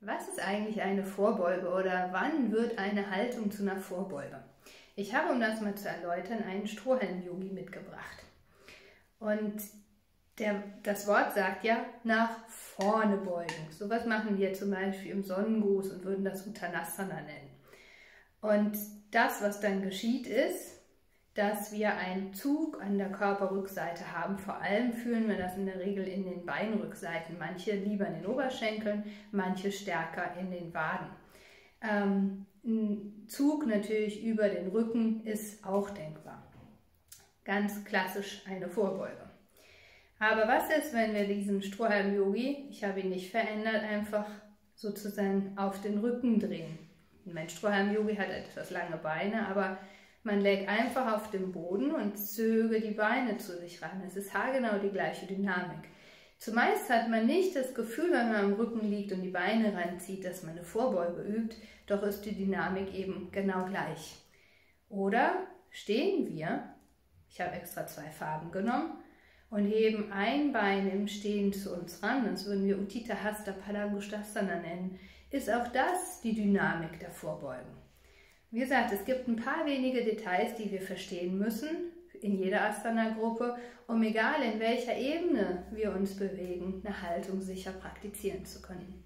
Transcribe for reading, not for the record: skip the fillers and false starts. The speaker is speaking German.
Was ist eigentlich eine Vorbeuge oder wann wird eine Haltung zu einer Vorbeuge? Ich habe, um das mal zu erläutern, einen Strohhalm-Yogi mitgebracht. Und das Wort sagt ja nach vorne beugen. Sowas machen wir zum Beispiel im Sonnengruß und würden das Uttanasana nennen. Und das, was dann geschieht, ist, dass wir einen Zug an der Körperrückseite haben. Vor allem fühlen wir das in der Regel in den Beinrückseiten. Manche lieber in den Oberschenkeln, manche stärker in den Waden. Ein Zug natürlich über den Rücken ist auch denkbar. Ganz klassisch eine Vorbeuge. Aber was ist, wenn wir diesen Strohhalm-Yogi, ich habe ihn nicht verändert, einfach sozusagen auf den Rücken drehen? Mein Strohhalm-Yogi hat etwas lange Beine, aber man legt einfach auf den Boden und zöge die Beine zu sich ran. Es ist haargenau die gleiche Dynamik. Zumeist hat man nicht das Gefühl, wenn man am Rücken liegt und die Beine ranzieht, dass man eine Vorbeuge übt, doch ist die Dynamik eben genau gleich. Oder stehen wir, ich habe extra 2 Farben genommen, und heben ein Bein im Stehen zu uns ran, das würden wir Utthita Hasta Padangusthasana nennen, ist auch das die Dynamik der Vorbeugen. Wie gesagt, es gibt ein paar wenige Details, die wir verstehen müssen in jeder Asana-Gruppe, um egal in welcher Ebene wir uns bewegen, eine Haltung sicher praktizieren zu können.